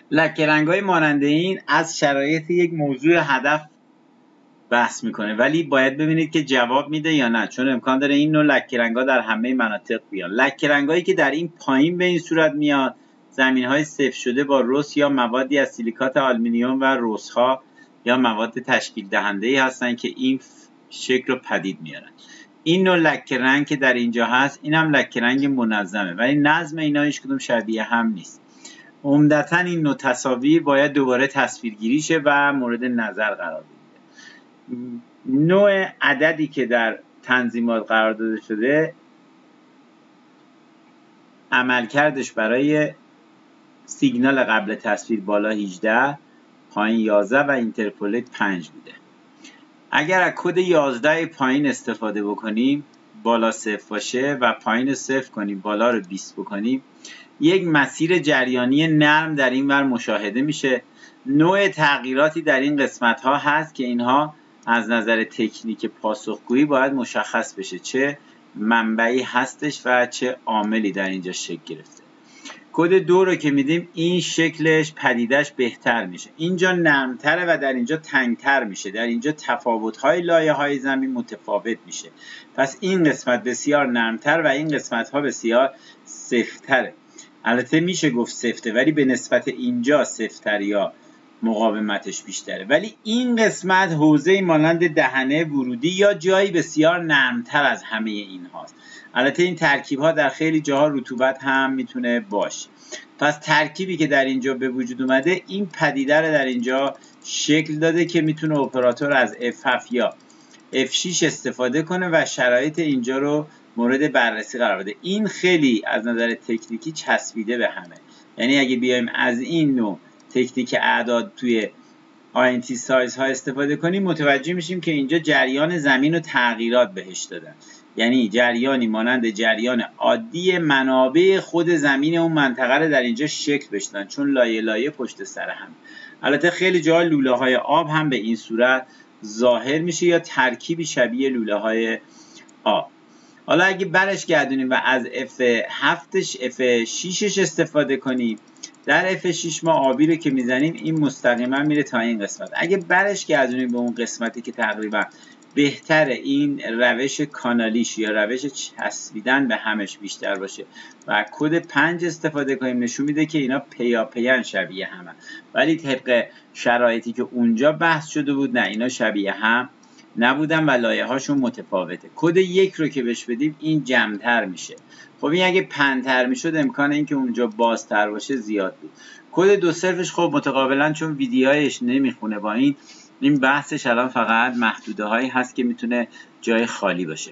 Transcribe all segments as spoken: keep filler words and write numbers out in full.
لکه رنگ‌های مانند این از شرایط یک موضوع هدف بحث میکنه، ولی باید ببینید که جواب میده یا نه، چون امکان داره این نوع لکه رنگ‌ها در همه مناطق بیان. لکه رنگ‌هایی که در این پایین به این صورت میاد، زمین‌های سفت شده با رس یا موادی از سیلیکات آلومینیوم و رس‌ها یا مواد تشکیل دهنده‌ای هستن که این شکل رو پدید میارن. این نوع لکه رنگ که در اینجا هست، اینم لکه رنگ منظمه، ولی نظم اینا هیچ کدوم شبیه هم نیست. عمدتاً این نوع تصاویر باید دوباره تصویرگیری شه و مورد نظر قرار بگیره. نوع عددی که در تنظیمات قرار داده شده، عملکردش برای سیگنال قبل تصویر بالا هجده، پایین یازده و اینترپولت پنج بوده. اگر از کد یازده پایین استفاده بکنیم، بالا صفر باشه و پایین صفر کنیم، بالا رو بیست بکنیم، یک مسیر جریانی نرم در این ور مشاهده میشه. نوع تغییراتی در این قسمت ها هست که اینها از نظر تکنیک پاسخگویی باید مشخص بشه چه منبعی هستش و چه عاملی در اینجا شکل گرفته. کد دو رو که میدیم، این شکلش پدیدش بهتر میشه، اینجا نرمتره و در اینجا تنگتر میشه، در اینجا تفاوت‌های لایه‌های زمین متفاوت میشه. پس این قسمت بسیار نرمتر و این قسمت ها بسیار سفت‌تره. البته میشه گفت سفته، ولی به نسبت اینجا سفت‌تر یا مقاومتش بیشتره. ولی این قسمت حوزه مانند دهنه ورودی یا جایی بسیار نرمتر از همه این هاست. البته این ترکیب ها در خیلی جاها رطوبت هم میتونه باشه. پس ترکیبی که در اینجا به وجود اومده، این پدیده رو در اینجا شکل داده که میتونه اپراتور از اف هفت یا اف شش استفاده کنه و شرایط اینجا رو مورد بررسی قرار بده. این خیلی از نظر تکنیکی چسبیده به همه. یعنی اگه بیایم از این نوع تکنیک اعداد توی آی ان تی سایز ها استفاده کنیم، متوجه میشیم که اینجا جریان زمین و تغییرات بهش دادن. یعنی جریانی مانند جریان عادی منابع خود زمین اون منطقه رو در اینجا شکل بشدن، چون لایه لایه پشت سر هم. البته خیلی جا لوله های آب هم به این صورت ظاهر میشه یا ترکیبی شبیه لوله های آب. حالا اگه برش گردونیم و از اف هفتش اف ششش استفاده کنیم، در اف شش ما آبی رو که میزنیم این مستقیما میره تا این قسمت. اگه برش گردونیم به اون قسمتی که تقریبا بهتره این روش کانالیش یا روش چسبیدن به همش بیشتر باشه و کد پنج استفاده کنیم، نشون میده که اینا پیاپیان شبیه همه، ولی طبق شرایطی که اونجا بحث شده بود، نه اینا شبیه هم نبودن و لایه هاشون متفاوته. کد یک رو که بهش بدیم، این جمع‌تر میشه. خب این اگه پنتر میشد، امکان اینکه اونجا بازتر باشه زیاد بود. کد دو صرفش خب متقابلا چون ویدیوهایش نمیخونه با این، این بحثش الان فقط محدوده هایی هست که میتونه جای خالی باشه.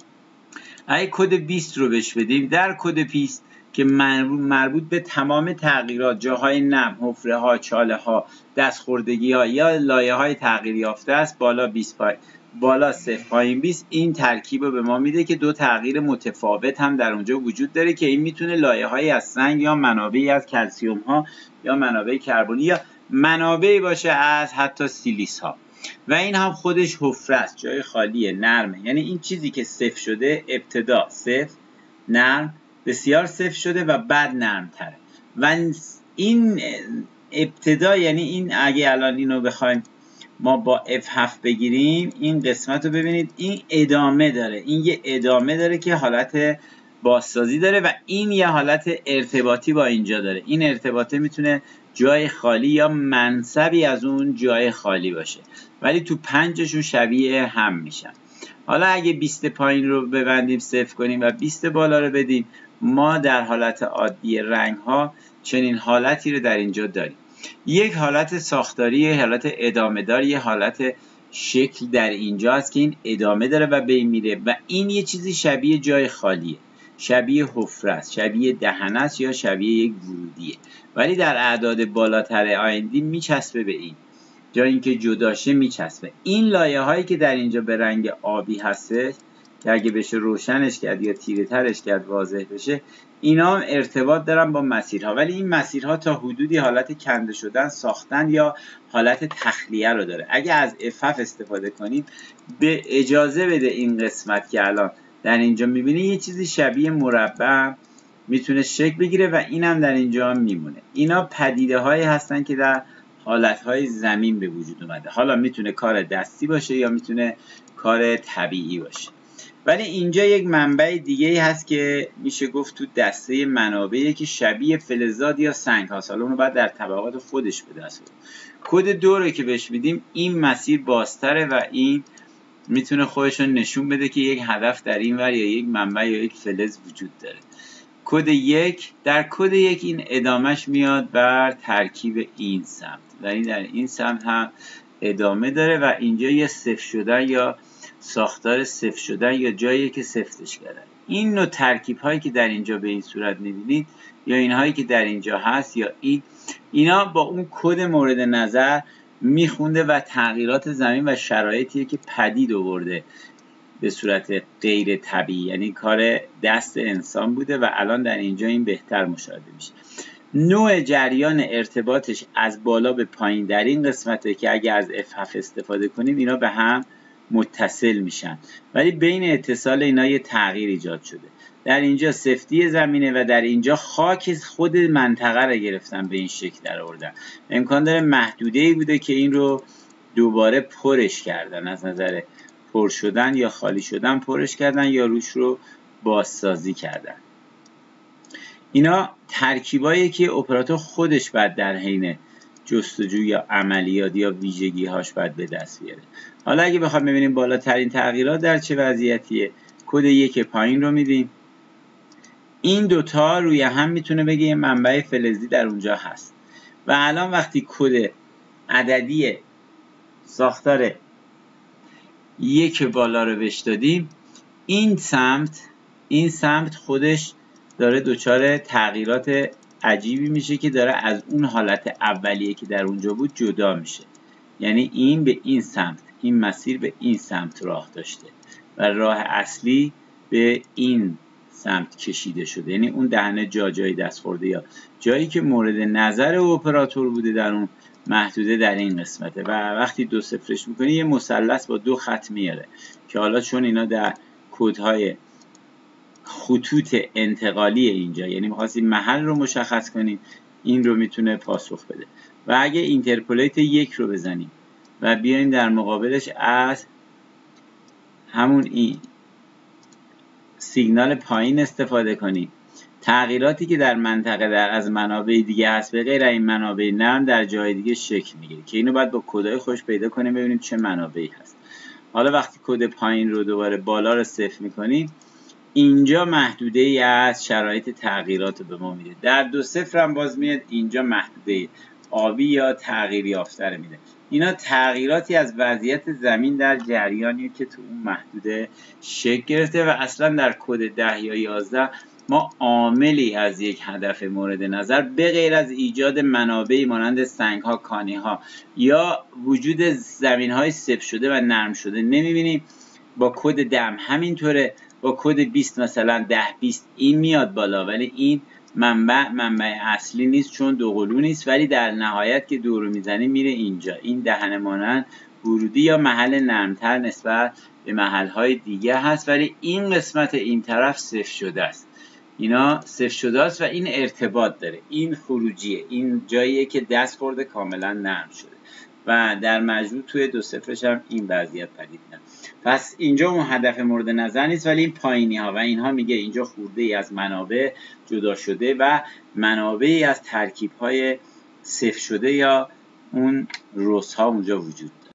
اگه کد بیست رو بهش بدیم، در کد بیست که مربوط به تمام تغییرات، جاهای نم، حفره ها، چاله ها، دستخوردگی ها یا لایه های تغییر یافته است، بالا بیست پای بالا صفر پایین بیست، این ترکیب رو به ما میده که دو تغییر متفاوت هم در اونجا وجود داره که این میتونه لایه های از سنگ یا منابعی از کلسیوم ها یا منابع کربنی یا منابعی باشه از حتی سیلیس ها و این هم خودش حفره است، جای خالیه، نرمه. یعنی این چیزی که صفر شده ابتدا صفر، نرم، بسیار صفر شده و بعد نرم تره و این ابتدا، یعنی این اگه الان اینو بخوایم ما با اف هفت بگیریم، این قسمت رو ببینید، این ادامه داره، این یه ادامه داره که حالت بازسازی داره و این یه حالت ارتباطی با اینجا داره. این ارتباطه میتونه جای خالی یا منسبی از اون جای خالی باشه، ولی تو پنجشون شبیه هم میشن. حالا اگه بیست پایین رو ببندیم صفر کنیم و بیست بالا رو بدیم، ما در حالت عادی رنگ ها چنین حالتی رو در اینجا داریم. یک حالت ساختاری، یک حالت ادامه دار، یک حالت شکل در اینجا هست که این ادامه داره و به این میره و این یه چیزی شبیه جای خالیه، شبیه حفره است، شبیه دهنه است یا شبیه یک ورودیه، ولی در اعداد بالاتر آیندی میچسبه به این، جا اینکه جداشه میچسبه. این لایه هایی که در اینجا به رنگ آبی هسته که اگه بشه روشنش کرد یا تیره ترش کرد واضح بشه، اینا هم ارتباط دارن با مسیرها، ولی این مسیرها تا حدودی حالت کنده شدن، ساختن یا حالت تخلیه رو داره. اگه از اف اف استفاده کنیم، به اجازه بده این قسمت که الان در اینجا میبینی یه چیزی شبیه مربع میتونه شکل بگیره و اینم در اینجا میمونه. اینا پدیده هایی هستن که در حالت های زمین به وجود اومده. حالا میتونه کار دستی باشه یا میتونه کار طبیعی باشه. ولی اینجا یک منبع دیگه هست که میشه گفت تو دسته منابعی که شبیه فلزات یا سنگ هاست. حالا اونو باید در طبقات خودش به دست بیاره. کد دو رو که بهش میدیم این مسیر بازتره و این میتونه خودش رو نشون بده که یک هدف در این ور یا یک منبع یا یک فلز وجود داره. کد یک، در کد یک این ادامهش میاد بر ترکیب این سمت و این در این سمت هم ادامه داره و اینجا یه صفر شدن یا ساختار صفر شدن یا جایی که سفتش کردن. این نوع ترکیب هایی که در اینجا به این صورت میبینید یا این هایی که در اینجا هست یا این، اینا با اون کد مورد نظر میخونده و تغییرات زمین و شرایطی که پدید آورده به صورت غیر طبیعی، یعنی کار دست انسان بوده و الان در اینجا این بهتر مشاهده میشه. نوع جریان ارتباطش از بالا به پایین در این قسمته که اگه از اف هفت استفاده کنیم اینا به هم متصل میشن، ولی بین اتصال اینا یه تغییر ایجاد شده. در اینجا سفتی زمینه و در اینجا خاک خود منطقه رو گرفتن به این شکل در آوردن. امکان داره محدوده‌ای بوده که این رو دوباره پرش کردن، از نظر پر شدن یا خالی شدن پرش کردن یا روش رو بازسازی کردن. اینا ترکیبایی که اپراتور خودش بعد در حین جستجو یا عملیات یا ویژگی هاش باید به دست بیاره. حالا اگه بخوام ببینیم بالاترین تغییرات در چه وضعیتیه، کد یک پایین رو میدیم. این دوتا روی هم میتونه بگه یه منبع فلزی در اونجا هست و الان وقتی کد عددی ساختار یک بالا رو بهش دادیم، این سمت این سمت خودش داره دچار تغییرات عجیبی میشه که داره از اون حالت اولیه که در اونجا بود جدا میشه. یعنی این به این سمت، این مسیر به این سمت راه داشته و راه اصلی به این سمت کشیده شده. یعنی اون دهنه جا جایی دست خورده یا جایی که مورد نظر اپراتور بوده در اون محدوده در این قسمته و وقتی دو صفرش میکنی یه مثلث با دو خط میاره که حالا چون اینا در کدهای خطوط انتقالی اینجا، یعنی می‌خواستیم محل رو مشخص کنیم، این رو میتونه پاسخ بده. و اگه اینترپولیت یک رو بزنیم و بیایم در مقابلش از همون این سیگنال پایین استفاده کنیم، تغییراتی که در منطقه در از منابع دیگه هست به غیر این منابع نرم در جای دیگه شکل میگیره که اینو باید با کدای خوش پیدا کنیم ببینیم چه منابعی هست. حالا وقتی کد پایین رو دوباره بالا رو صفر میکنیم، اینجا محدوده ای از شرایط تغییرات رو به ما میده. در دو صفر هم باز میاد اینجا محدوده آبی یا تغییر یافته رو میده. اینا تغییراتی از وضعیت زمین در جریانی که تو اون محدوده شکل گرفته و اصلا در کد ده یا یازده ما عاملی از یک هدف مورد نظر به غیر از ایجاد منابعی مانند سنگ ها، کانی ها یا وجود زمین های سفت شده و نرم شده نمیبینیم. با کد دم همینطوره، با کد بیست مثلا ده بیست این میاد بالا، ولی این منبع منبع اصلی نیست چون دوقلو نیست، ولی در نهایت که دورو میزنی میره اینجا. این دهنه مانند ورودی یا محل نرمتر نسبت به محلهای دیگه هست، ولی این قسمت این طرف صفر شده است. اینا صفر شده است و این ارتباط داره، این خروجیه، این جاییه که دست خورده کاملا نرم شده و در مجموع توی دو صفرش هم این وضعیت پدید میاد. پس اینجا اون هدف مورد نظر نیست، ولی این پایینی ها و اینها میگه اینجا خورده ای از منابع جدا شده و منابعی از ترکیب های صفر شده یا اون رس ها اونجا وجود داره.